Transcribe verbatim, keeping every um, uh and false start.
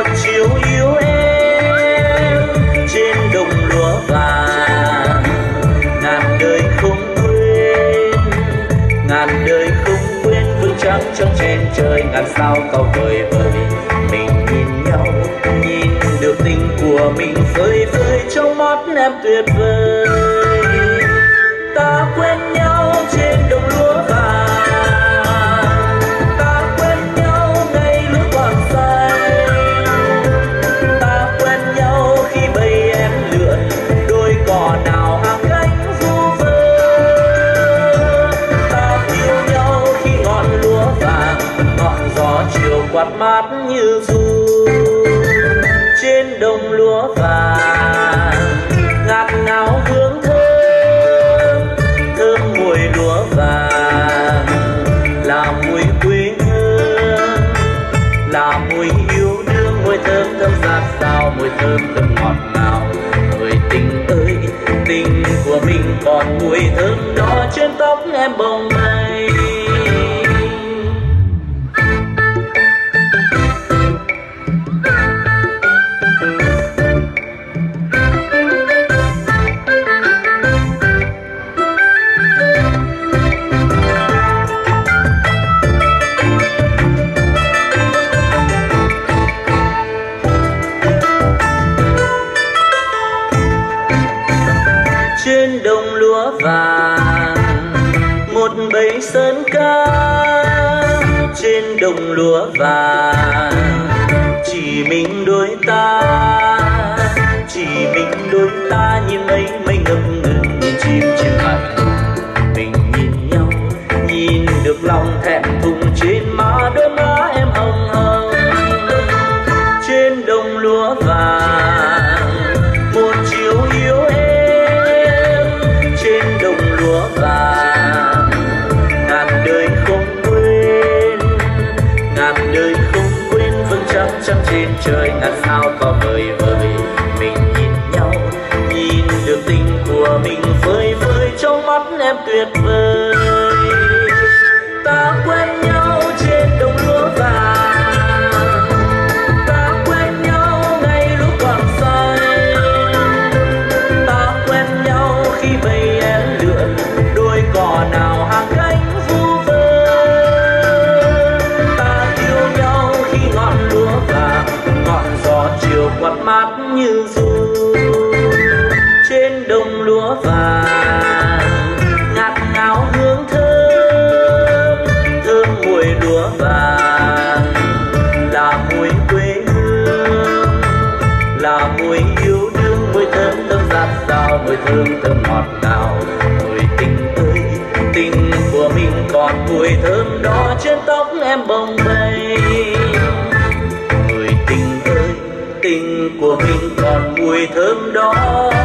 chiều yêu em trên đồng lúa vàng, ngàn đời không quên, ngàn đời không quên vương trắng trong trên trời, ngàn sao cao vời vời. Mình nhìn nhau, nhìn được tình của mình phơi phới trong mắt em tuyệt vời. Ta quen nhau trên đồng lúa vàng, ta quen nhau ngày lúa còn xanh, ta quen nhau khi bầy em lượn đôi cò nào hàng cánh vu vơ. Ta yêu nhau khi ngọn lúa vàng, ngọn gió chiều quạt mát như ru trên đồng lúa vàng, ngạt ngào hương thơm, thơm mùi lúa vàng, là mùi quê hương, là mùi yêu đương, mùi thơm thơm dạt dào, mùi thơm thơm ngọt ngào. Người tình ơi, tình của mình còn mùi thơm đó trên tóc em bồng bềnh. Trên đồng lúa vàng một bầy sơn ca, trên đồng lúa vàng chỉ mình đôi ta, chỉ mình đôi ta nhìn mây mây ngập ngừng, nhìn chim chim bay. Mình nhìn nhau, nhìn được lòng thẹn thùng trên má, đôi má em hồng hồng. Trên đồng lúa vàng một chiều yêu em trên đồng lúa vàng, ngàn đời không quên, ngàn đời không quên vương trắng trắng trên trời, ngàn sao cao vời vời. Mình nhìn nhau, nhìn được tình của mình phơi phới trong mắt em tuyệt vời. Ta quen nhau trên đồng lúa vàng, ta quen nhau ngày lúc còn xanh, ta quen nhau khi bầy em lượn đôi cò nào hàng cánh vu vơ. Ta yêu nhau khi ngọn lúa vàng, ngọn gió chiều quạt mát như ru trên đồng lúa vàng, ngạt ngào hương thơm, thơm mùi lúa vàng, là mùi quê hương, là mùi yêu đương, mùi thơm thơm dạt dào, mùi thơm thơm ngọt ngào. Người tình ơi, tình của mình còn mùi thơm đó trên tóc em bồng bềnh. Người tình ơi, tình của mình còn mùi thơm đó